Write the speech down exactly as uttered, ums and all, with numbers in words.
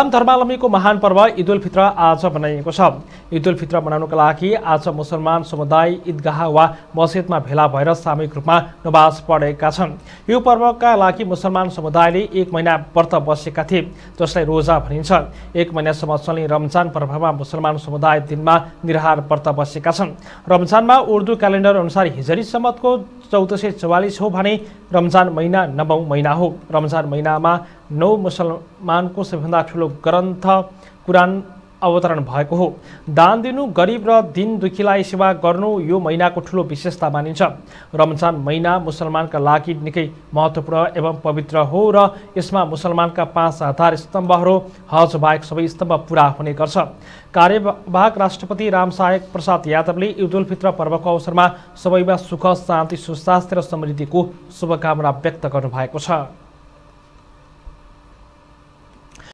इस्लाम धर्मावलम्बीको महान पर्व ईद उल फित्र आज मनाइएको छ। ईद उल फित्र मनाउनका लागि आज मुसलमान समुदाय ईदगाह वा मस्जिदमा भेला भएर सामूहिक रूपमा नमाज पढेका छन्। यो पर्वका लागि मुसलमान समुदायले एक महिना व्रत बसेका थिए, जसलाई रोजा भनिन्छ। एक महिनासम्म चल्ने रमजान पर्वमा मुसलमान समुदाय दिनमा निराहार व्रत बसेका छन्। रमजानमा उर्दू क्यालेन्डर अनुसार हिजरी सम्मतको चौध सय चौवालिस हो भने रमजान महिना नवौं महिना हो। रमजान महिनामा नौ मुसलमानको सबैभन्दा ठुलो ग्रन्थ कुरान अवतरण भएको हो। दान दिनु, गरिब र दीन दुखीलाई सेवा गर्नु यो महिनाको ठुलो विशेषता मानिन्छ। रमजान महिना मुसलमानका लागि निकै महत्त्वपूर्ण एवं पवित्र हो र यसमा मुसलमानका पाँच आधार स्तम्भहरू हज बाहेक सबै स्तम्भ पूरा हुने गर्छ। कार्यवाहक राष्ट्रपति रामसहायक प्रसाद यादवले ईद उल फित्र पर्वको अवसरमा सबैमा सुख, शान्ति, सुस्वास्थ्य र समृद्धिको शुभकामना व्यक्त गर्नुभएको छ।